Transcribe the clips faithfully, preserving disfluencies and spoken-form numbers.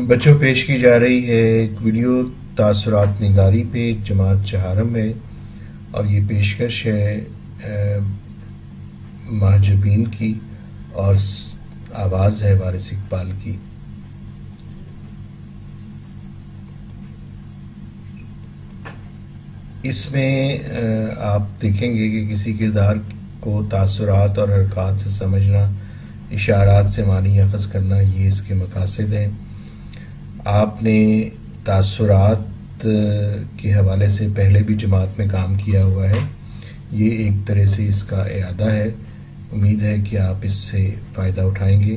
بچوں پیش کی جا رہی ہے ایک ویڈیو تاثرات نگاری پہ جماعت چہارم ہے، اور یہ پیشکش ہے محجبین کی اور آواز ہے وارث اقبال کی۔ اس میں آپ دیکھیں گے کہ کسی کردار کو تاثرات اور حرکات سے سمجھنا، اشارات سے معنی اخذ کرنا، یہ اس کے مقاصد ہیں۔ آپ نے تاثرات کے حوالے سے پہلے بھی جماعت میں کام کیا ہوا ہے، یہ ایک طرح سے اس کا اعادہ ہے۔ امید ہے کہ آپ اس سے فائدہ اٹھائیں گے۔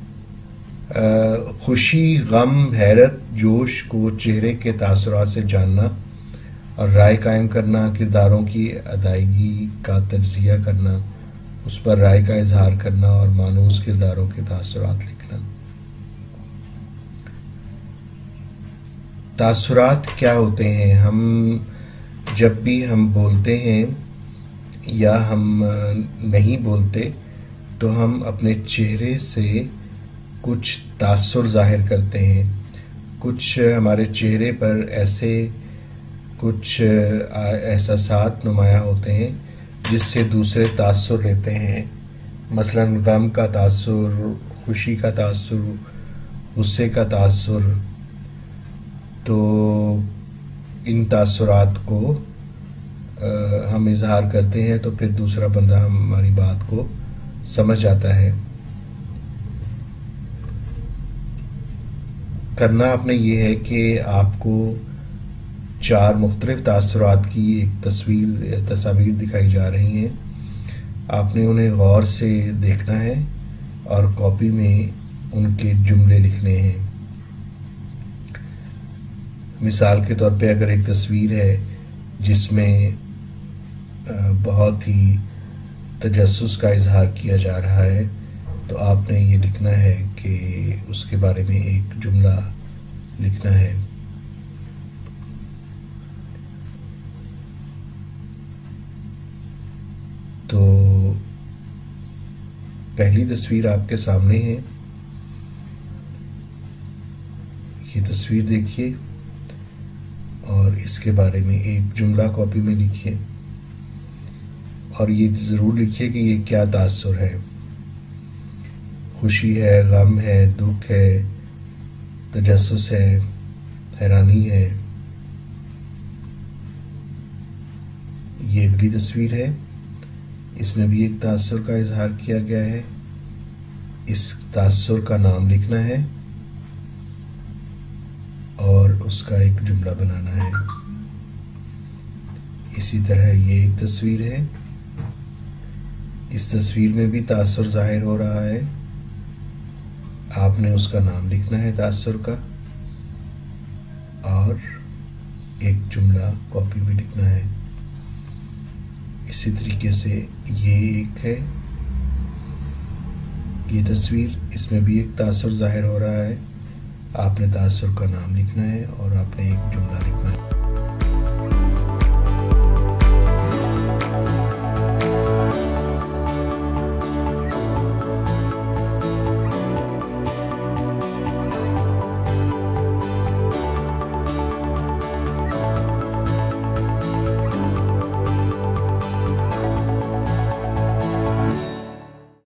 خوشی، غم، حیرت، جوش کو چہرے کے تاثرات سے جاننا اور رائے قائم کرنا، کرداروں کی ادائیگی کا تجزیہ کرنا، اس پر رائے کا اظہار کرنا اور مانوس کرداروں کے تاثرات لکھنا۔ تاثرات کیا ہوتے ہیں؟ ہم جب بھی ہم بولتے ہیں یا ہم نہیں بولتے تو ہم اپنے چہرے سے کچھ تاثر ظاہر کرتے ہیں۔ کچھ ہمارے چہرے پر ایسے کچھ احساسات نمایاں ہوتے ہیں جس سے دوسرے تاثر لیتے ہیں، مثلا غم کا تاثر، خوشی کا تاثر، غصے کا تاثر۔ تو ان تاثرات کو ہم اظہار کرتے ہیں تو پھر دوسرا بندہ ہماری بات کو سمجھ جاتا ہے۔ کرنا آپ نے یہ ہے کہ آپ کو چار مختلف تاثرات کی ایک تصویر تصاویر دکھائی جا رہی ہیں، آپ نے انہیں غور سے دیکھنا ہے اور کاپی میں ان کے جملے لکھنے ہیں۔ مثال کے طور پہ اگر ایک تصویر ہے جس میں بہت ہی تجسس کا اظہار کیا جا رہا ہے تو آپ نے یہ لکھنا ہے کہ اس کے بارے میں ایک جملہ لکھنا ہے۔ تو پہلی تصویر آپ کے سامنے ہے، یہ تصویر دیکھیے اور اس کے بارے میں ایک جملہ کاپی میں لکھیے، اور یہ ضرور لکھیے کہ یہ کیا تاثر ہے۔ خوشی ہے، غم ہے، دکھ ہے، تجسس ہے، حیرانی ہے۔ یہ اگلی تصویر ہے، اس میں بھی ایک تاثر کا اظہار کیا گیا ہے، اس تاثر کا نام لکھنا ہے اور اس کا ایک جملہ بنانا ہے۔ اسی طرح یہ ایک تصویر ہے، اس تصویر میں بھی تاثر ظاہر ہو رہا ہے، آپ نے اس کا نام لکھنا ہے تاثر کا اور ایک جملہ کاپی میں لکھنا ہے۔ اسی طریقے سے یہ ایک ہے، یہ تصویر، اس میں بھی ایک تاثر ظاہر ہو رہا ہے، آپ نے تاثر کا نام لکھنا ہے اور آپ نے ایک جملہ لکھنا ہے۔